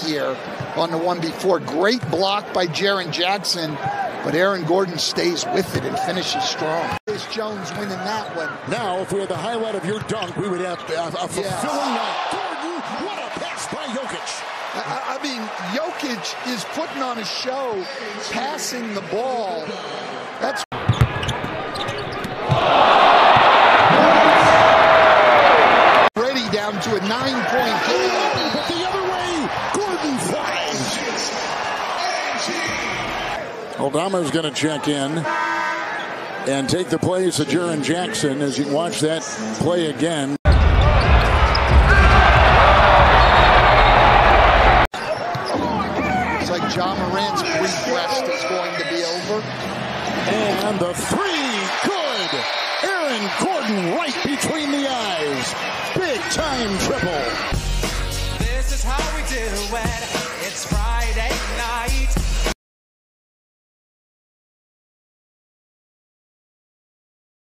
here on the one before. Great block by Jaren Jackson, but Aaron Gordon stays with it and finishes strong. Jones winning that one. Now, if we had the highlight of your dunk, we would have a fulfilling night. Gordon, what a pass by Jokic. I mean, Jokic is putting on a show, passing the ball. That's already down to a 9-point game. But the other way, Gordon flies. Aldama's going to check in and take the place of Jaren Jackson as you watch that play again. It's like John Morant's brief rest is going to be over. And the three, good. Aaron Gordon right between the eyes. Big time triple. This is how we do it.